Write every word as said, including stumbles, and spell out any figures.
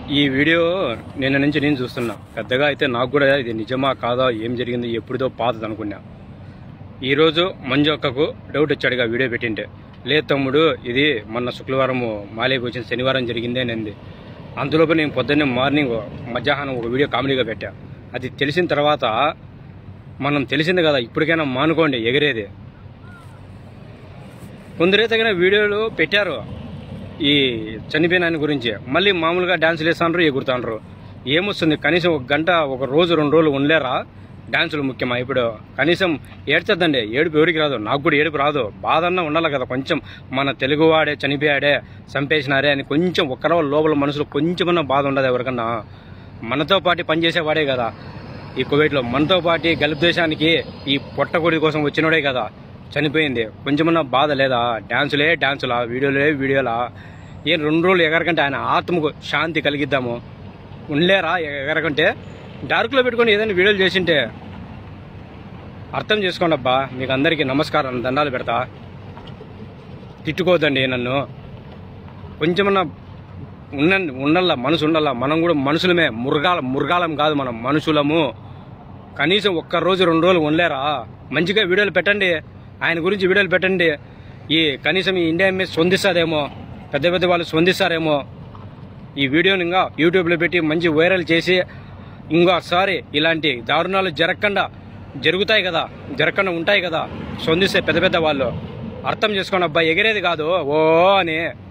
ఈ వీడియో నిన్న నుంచి నేను చూస్తున్నా. పెద్దగా అయితే నాకు కూడా ఇది నిజమా కాదా, ఏం జరిగింది, ఎప్పుడుదో పాతది అనుకున్నా. ఈరోజు మంజు అక్కకు డౌట్ వచ్చాడుగా వీడియో పెట్టింటే, లేదు తమ్ముడు ఇది మొన్న శుక్రవారం మాలేకి వచ్చిన శనివారం జరిగిందే అంది. అంతలోపు నేను పొద్దున్నే మార్నింగ్ మధ్యాహ్నం ఒక వీడియో కామెడీగా పెట్టా. అది తెలిసిన తర్వాత మనం తెలిసింది కదా, ఇప్పటికైనా మానుకోండి ఎగిరేది. కొందరే తగిన వీడియోలు పెట్టారు ఈ చనిపోయిన ఆయన గురించి, మళ్ళీ మామూలుగా డ్యాన్సులు వేస్తాండ్రు, ఎగురుతాండ్రు. ఏమొస్తుంది? కనీసం ఒక గంట, ఒక రోజు, రెండు రోజులు ఉండలేరా? డ్యాన్సులు ముఖ్యమా? ఇప్పుడు కనీసం ఏడ్చద్దండి, ఏడుపు ఎవరికి రాదు, నాకు కూడా ఏడుపు రాదు. బాధ అన్నా ఉండాలి కదా కొంచెం. మన తెలుగువాడే చనిపోయాడే, చంపేసినారే అని కొంచెం ఒక్కరో లోపల మనసులో కొంచెమన్నా బాధ ఉండదు ఎవరికన్నా. మనతో పాటు పనిచేసేవాడే కదా ఈ కువైట్లో, మనతో పాటు గల్ఫ్ దేశానికి ఈ పొట్టకొడి కోసం వచ్చినోడే కదా చనిపోయింది. కొంచెమన్నా బాధ లేదా? డ్యాన్సులే డ్యాన్సులా, వీడియోలే వీడియోలా. ఏం రెండు రోజులు ఎగరకంటే ఆయన ఆత్మకు శాంతి కలిగిద్దాము, ఉండలేరా ఎగరకంటే? డార్క్లో పెట్టుకొని ఏదైనా వీడియోలు చేసింటే అర్థం చేసుకోండి అబ్బా. మీకు అందరికీ నమస్కారం, దండాలు పెడతా. తిట్టుకోవద్దండి నన్ను. కొంచెమన్నా ఉన్న ఉండల్లా, మనసు ఉండల్లా. మనం కూడా మనుషులమే, మురుగాల మురుగాలం కాదు, మనం మనుషులము. కనీసం ఒక్క రోజు రెండు రోజులు ఉండలేరా? మంచిగా వీడియోలు పెట్టండి, ఆయన గురించి వీడియోలు పెట్టండి. ఈ కనీసం ఈ ఇండియా మీద స్పందిస్తారేమో, పెద్ద పెద్ద వాళ్ళు స్పందిస్తారేమో. ఈ వీడియోని ఇంకా యూట్యూబ్లో పెట్టి మంచి వైరల్ చేసి ఇంకోసారి ఇలాంటి దారుణాలు జరగకుండా జరుగుతాయి కదా, జరగకుండా ఉంటాయి కదా, స్పందిస్తే పెద్ద పెద్ద వాళ్ళు. అర్థం చేసుకోండి అబ్బాయి, ఎగిరేది కాదు ఓ అని.